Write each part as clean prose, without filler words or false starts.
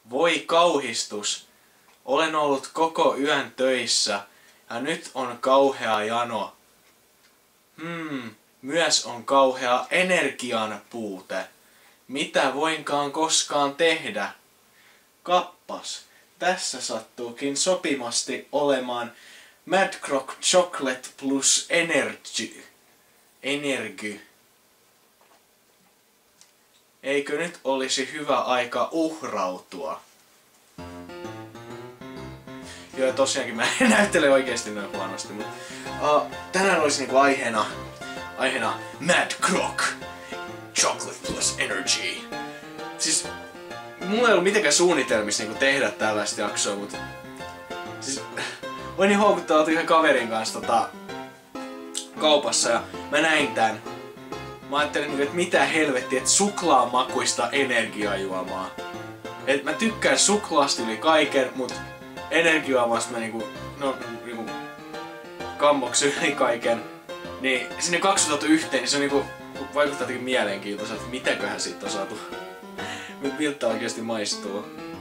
Voi kauhistus. Olen ollut koko yön töissä ja nyt on kauhea jano. Myös on kauhea energian puute. Mitä voinkaan koskaan tehdä? Kappas, tässä sattuukin sopimasti olemaan Mad Croc Chocolate plus Energy. Eikö nyt olisi hyvä aika uhrautua? Joo, tosiaankin mä en näyttele oikeesti noin huonosti, mutta tänään olisi niinku aiheena Mad Croc Chocolate plus Energy. Siis mulla ei ollut mitenkään suunnitelmissa niinku tehdä tällaista jaksoa, mutta siis olin niin houkuttavaa yhden kaverin kanssa kaupassa ja mä näin tän. Mä ajattelin, että mitä helvettiä, että suklaamakuista energiajuomaa. Et mä tykkään suklaasta yli kaiken, mut energiajuomasta mä niinku kammoksen yli kaiken. Niin sinne kaksi otettu yhteen, niin se on niinku vaikuttaa jotenkin mielenkiintoiselta, että mitäköhän siitä on saatu. Miltä oikeesti maistuu.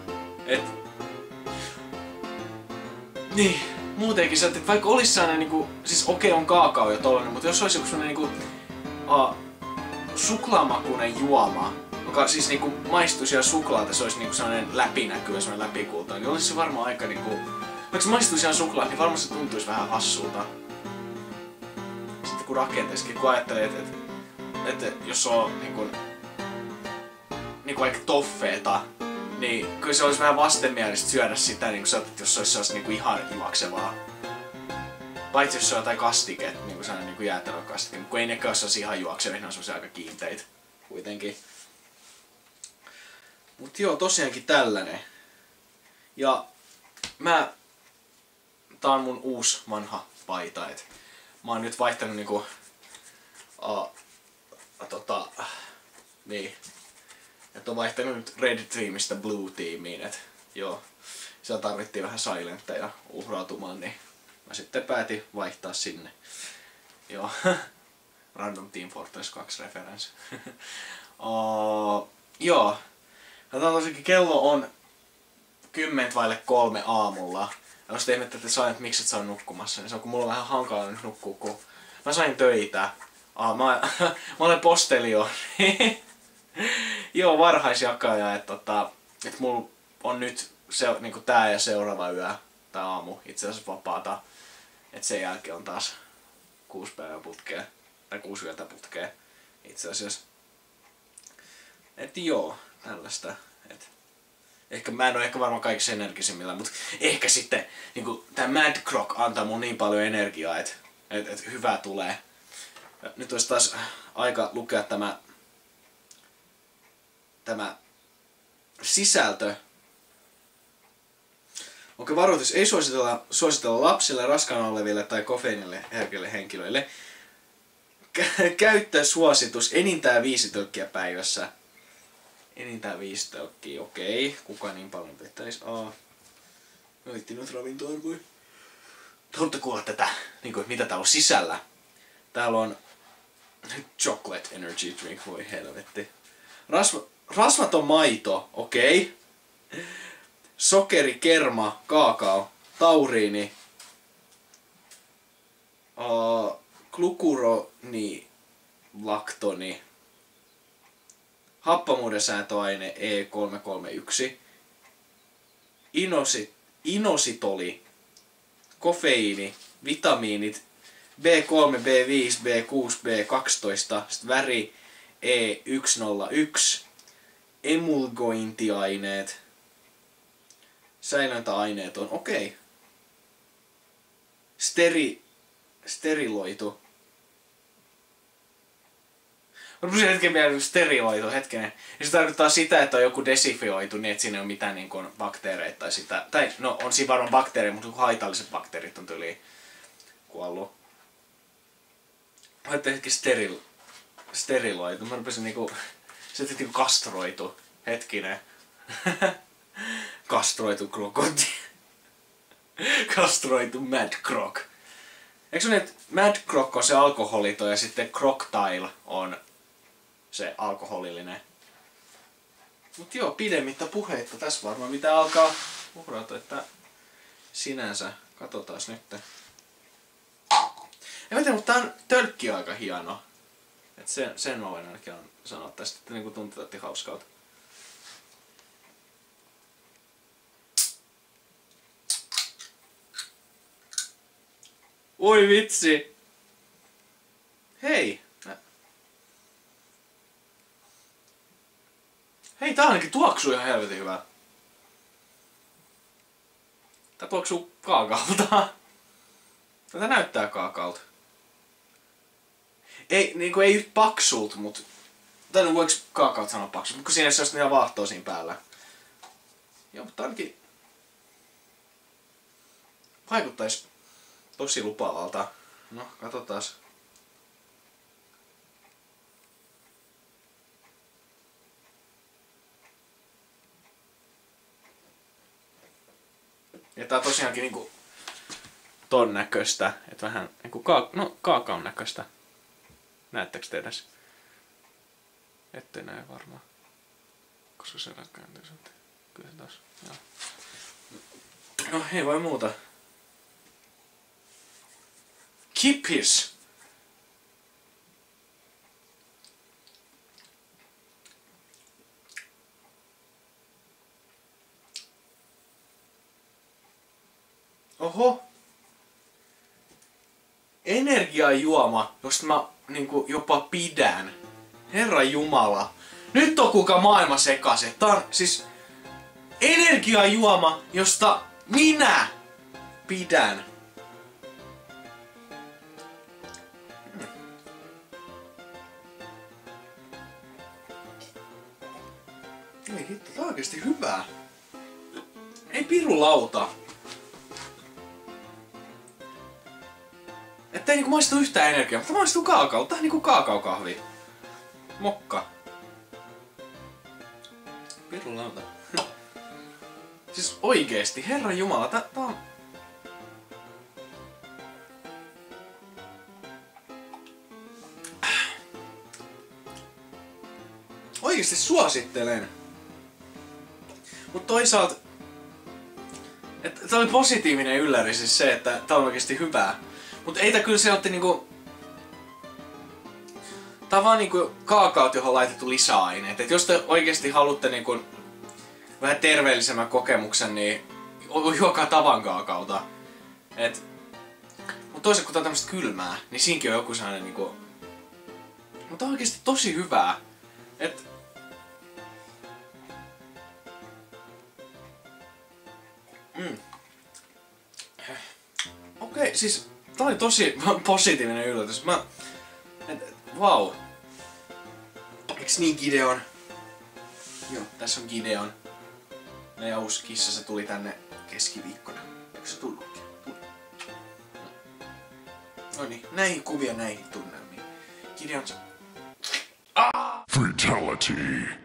Niin, muutenkin se, että vaikka olis sellainen niinku, siis okei on kaakao ja tollanen, mutta jos olisi joku sellainen niinku suklaamakuinen juoma, joka siis niinku maistuisi siellä suklaata, se olisi niinku sellainen läpinäkyvä, sellainen läpikulta, niin olisi se varmaan aika niinku, vaikka se maistuisi siellä suklaata, niin varmaan se tuntuisi vähän hassulta. Sitten kun rakenteessakin, kun ajattelee, että jos on niinku vaikka toffeeta, niin kyllä se olisi vähän vastenmielistä syödä sitä, niin jos se olisi niinku ihan juoksevaa. Paitsi jos se on jotain kastiket, niinku sellainen niinku jäätelökastike, mutta kun ei nekään olisi ihan juoksevia, ne on semmosia aika kiinteitä kuitenkin. Mut joo, tosiaankin tällainen. Ja tää on mun uusi vanha paita, et mä oon nyt vaihtanut niinku niin. Et on vaihtanut nyt Red Teamista Blue Teamiin, et joo. Siellä tarvittiin vähän silentteja uhrautumaan, niin mä sitten päätin vaihtaa sinne. Joo. Random Team Fortress 2 reference. Joo. Tosiaankin kello on 2:50 aamulla. Ja jos te ihmettelette, että miksi et saa nukkumassa, niin se on kun mulla on vähän hankala nyt nukkua, kun mä sain töitä. Mä olen postelio. Joo, varhaisjakaja, että mulla on nyt niinku tää ja seuraava yö tai aamu itse asiassa vapaata. Et sen jälkeen on taas 6 päivää putkeen, tai 6 yötä putkeen itse asiassa. Et joo, tällaista. Mä en oo ehkä varmaan kaikissa energisimmillä, mutta ehkä sitten niinku tää Mad Croc antaa mun niin paljon energiaa, et hyvää tulee. Ja nyt olisi taas aika lukea tämä sisältö. Onko varoitus? Ei suositella lapsille, raskaana oleville tai kofeiinille herkille henkilöille. Käyttösuositus enintään 5 tölkkiä päivässä. Enintään 5 tölkkiä, okei. Kuka niin paljon pitäisi? Mä vittiin nyt ravintoon voi. Haluatte kuulla tätä, niin mitä täällä on sisällä? Täällä on chocolate energy drink, voi helvetti. Rasvaton maito, okei. Sokeri, kerma, kaakao, tauriini, glukuroni, laktoni, happamuuden säätöaine E331, inositoli, kofeiini, vitamiinit B3, B5, B6, B12, sitten väri E101, emulgointiaineet, säilöntäaineet on okei. Steriloitu. Mä rupesin hetken vielä steriloitu, hetkinen. Ja se tarkoittaa sitä, että on joku desifioitu niin, että siinä ei ole mitään niin kuin bakteereita tai sitä. Tai no on siinä varmaan bakteereja, mutta haitalliset bakteerit on tyyliin kuollut. Mä ajattelin hetken steriloitu. Mä rupesin niinku... Se on niinku kastroitu. Hetkinen. Kastroitu krokotti. Kastroitu Mad Croc. Eikö se niin, että Mad Croc on se alkoholito ja sitten Croctile on se alkoholillinen? Mut joo, pidemmittä puheitta. Tässä varmaan mitä alkaa uhrata, että sinänsä. Katsotaas nyt. En mä tiedä, mutta tää on tölkki aika hieno. Et sen mä voin ainakin sanoa tästä, että niinku tuntuu hauskalta. Oi vitsi! Hei! Hei, tää ainakin tuoksuu ihan helvetin hyvää. Tää tuoksuu kaakalta. Tätä näyttää kaakalta. Ei, niinku ei yht paksulta, mut... Tai no voiks kaakalta sanoa paksulta, mutta kun siinä olisi ihan vaahtoa siinä päällä. Joo, mutta ainakin... Vaikuttais tosi lupaavalta. No, katsotaas. Ja tää on tosiaankin niinku ton näköistä, että vähän niinku kaakaon näköistä. Näettekö te edes? Ette näe varmaan. Koska se kääntyy sitten. Kyllä se taas. Joo. No ei voi muuta. Kippis! Oho! Energiajuoma, josta mä niinku jopa pidän. Herra Jumala. Nyt on kuka maailma sekaisin. Tää on siis energiajuoma, josta minä pidän. Ei hitto, tää on oikeesti hyvää. Ei pirulauta. Että ei niinku maistu yhtään energiaa, mutta maistuu kaakao. Tää on niinku kaakaokahvi. Mokka. Pirulauta. Siis oikeesti, herra jumala, tää on... Oikeesti suosittelen. Mut toisaalta... Että tää oli positiivinen ylläri siis se, että tää on oikeesti hyvää. Mut ei tää kyllä se otti niinku... Tää on vaan niinku kaakaot, johon on laitettu lisäaineet. Et jos te oikeesti haluatte niinku vähän terveellisemmän kokemuksen, niin juokaa tavan kaakaota. Mut toisaalta kun tää on tämmöstä kylmää, niin siinkin on joku sellainen niinku... Mut tää on oikeesti tosi hyvää. Okei, siis tää oli tosi positiivinen yllätys. Vau. Eiks niin, Gideon? Joo, tässä on Gideon. Meidän uusi kissa, se tuli tänne keskiviikkona. Eikö se tullutkin? Tuli. No niin, näihin kuvia näihin tunnelmiin. Gideon... Fatality.